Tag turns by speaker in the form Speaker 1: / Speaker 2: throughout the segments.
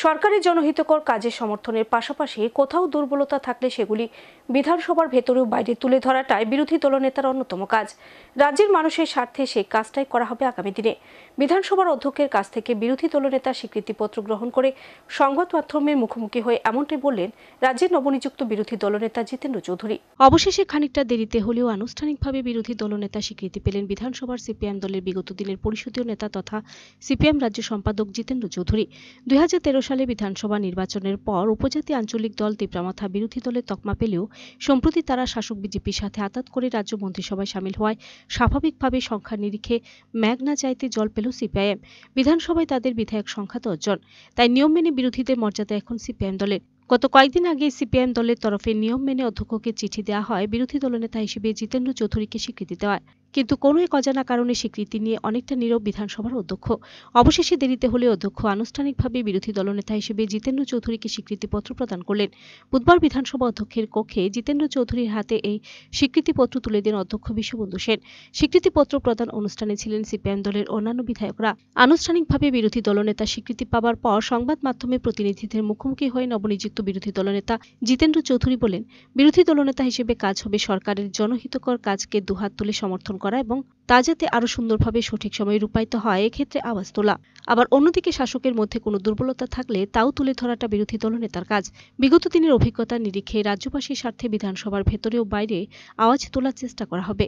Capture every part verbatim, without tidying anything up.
Speaker 1: সরকারি জনহিতকর কাজের সমর্থনের পাশাপাশি কোথাও দুর্বলতা থাকলে সেগুলি বিধানসভার ভেতরেও বাইরে তুলে ধরাটাই বিরোধী দলনেতার অন্যতম কাজ। রাজ্যের মানুষের স্বার্থে সেই কাজটাই করা হবে আগামী দিনে। বিধানসভার অধ্যক্ষের কাছ থেকে বিরোধী দলনেতা স্বীকৃতিপত্র গ্রহণ করে সংবাদ মাধ্যমের মুখোমুখি হয়ে এমনটাই বললেন রাজ্যের নবনিযুক্ত বিরোধী দলনেতা জিতেন্দ্র চৌধুরী। অবশেষে খানিকটা দেরিতে হলেও আনুষ্ঠানিকভাবে বিরোধী দলনেতা স্বীকৃতি পেলেন বিধানসভার সিপিএম দলের বিগত দিনের পরিষদীয় নেতা তথা সিপিএম রাজ্য সম্পাদক জিতেন্দ্র চৌধুরী। দুই হাজার তেরো সালে বিধানসভা নির্বাচনের পর উপজাতি আঞ্চলিক দল তিপ্রামাথা বিরোধী দলের তকমা পেলেও সম্প্রতি তারা শাসক বিজেপির সাথে আতাত করে রাজ্য মন্ত্রিসভায় সামিল হওয়ায় স্বাভাবিকভাবে সংখ্যার নিরিখে ম্যাগ না চাইতে জল পেল সিপিআইএম। বিধানসভায় তাদের বিধায়ক সংখ্যা দশ জন, তাই নিয়ম মেনে বিরোধীদের মর্যাদা এখন সিপিআইএম দলের। গত কয়েকদিন আগে সিপিআইএম দলের তরফে নিয়ম মেনে অধ্যক্ষকে চিঠি দেওয়া হয় বিরোধী দলনেতা হিসেবে জিতেন্দ্র চৌধুরীকে স্বীকৃতি দেওয়ায়, কিন্তু কোনো এক অজানা কারণে স্বীকৃতি নিয়ে অনেকটা নীরব বিধানসভার অধ্যক্ষ। অবশেষে দেরিতে হলে অধ্যক্ষ আনুষ্ঠানিকভাবে বিরোধী দলনেতা হিসেবে জিতেন্দ্র চৌধুরীকে স্বীকৃতিপত্র প্রদান করলেন। বুধবার বিধানসভা অধ্যক্ষের কক্ষে জিতেন্দ্র চৌধুরীর হাতে এই স্বীকৃতিপত্র তুলে দেন অধ্যক্ষ বিশ্ববন্ধু সেন। স্বীকৃতিপত্র প্রদান অনুষ্ঠানে ছিলেন সিপিআইএম দলের অন্যান্য বিধায়করা। আনুষ্ঠানিকভাবে বিরোধী দলনেতা স্বীকৃতি পাওয়ার পর সংবাদ মাধ্যমে প্রতিনিধিদের মুখোমুখি হয়ে নবনিযুক্ত বিরোধী দলনেতা জিতেন্দ্র চৌধুরী বলেন, বিরোধী দলনেতা হিসেবে কাজ হবে সরকারের জনহিতকর কাজকে দুহাত তুলে সমর্থন করা এবং তা যাতে আরও সুন্দরভাবে সঠিক সময়ে রূপায়িত হয় এক্ষেত্রে আওয়াজ তোলা। আবার অন্যদিকে শাসকের মধ্যে কোনো দুর্বলতা থাকলে তাও তুলে ধরাটা বিরোধী দলনেতার কাজ। বিগত দিনের অভিজ্ঞতার নিরিখে রাজ্যবাসীর স্বার্থে বিধানসভার ভেতরে ও বাইরে আওয়াজ তোলার চেষ্টা করা হবে।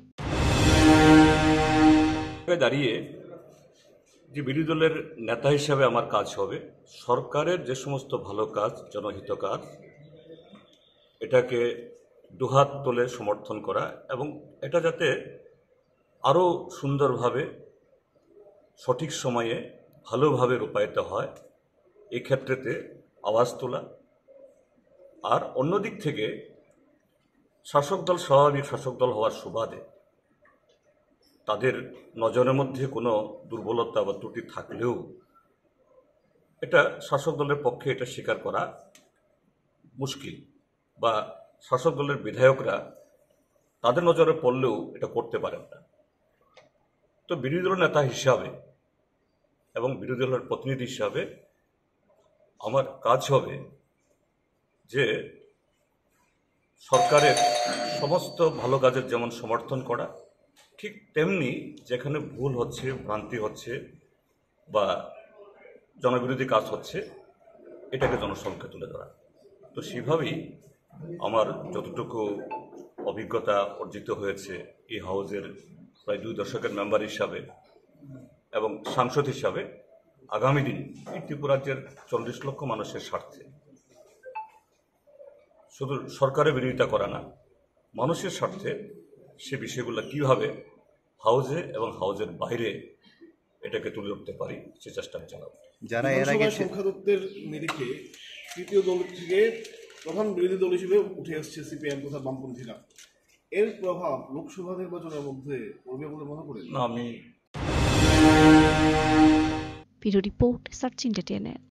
Speaker 2: দাঁড়িয়ে যে বিরোধী দলের নেতা হিসাবে আমার কাজ হবে সরকারের যে সমস্ত ভালো কাজ, জনহিত কাজ, এটাকে দুহাত তুলে সমর্থন করা এবং এটা যাতে আরও সুন্দরভাবে সঠিক সময়ে ভালোভাবে রূপায়িত হয় এই ক্ষেত্রেতে আওয়াজ তোলা। আর অন্যদিক থেকে শাসক দল স্বাভাবিক শাসক দল হওয়ার সুবাদে তাদের নজরের মধ্যে কোনো দুর্বলতা বা ত্রুটি থাকলেও এটা শাসক দলের পক্ষে এটা স্বীকার করা মুশকিল, বা শাসক দলের বিধায়করা তাদের নজরে পড়লেও এটা করতে পারেন না। তো বিরোধী দলের নেতা হিসাবে এবং বিরোধী দলের প্রতিনিধি হিসাবে আমার কাজ হবে যে সরকারের সমস্ত ভালো কাজের যেমন সমর্থন করা, ঠিক তেমনি যেখানে ভুল হচ্ছে, ভ্রান্তি হচ্ছে বা জনবিরোধী কাজ হচ্ছে এটাকে জনসমক্ষে তুলে ধরা। তো সেভাবেই আমার যতটুকু অভিজ্ঞতা অর্জিত হয়েছে এই হাউজের প্রায় দুই দশকের মেম্বার হিসাবে এবং সাংসদ হিসাবে, আগামী দিন এই ত্রিপুরা রাজ্যের চল্লিশ লক্ষ মানুষের স্বার্থে শুধু সরকারের বিরোধিতা করা না, মানুষের স্বার্থে সে বিষয়গুলো কীভাবে হাউজে এবং হাউজের বাইরে এটাকে তুলে উঠতে পারি সে চেষ্টা আমি চালাবো।
Speaker 3: যারা এর আগে সংখ্যাতত্ত্বের নিরিখে তৃতীয় দল থেকে প্রধান বিরোধী দল হিসেবে উঠে আসছে সিপিএম তথা বামপন্থীরা, এর প্রভাব লোকসভা নির্বাচনের মধ্যে পড়বে বলে মনে করেন?
Speaker 2: না, আমি
Speaker 1: ব্যুরো রিপোর্ট সার্চ ইন্ডিয়া।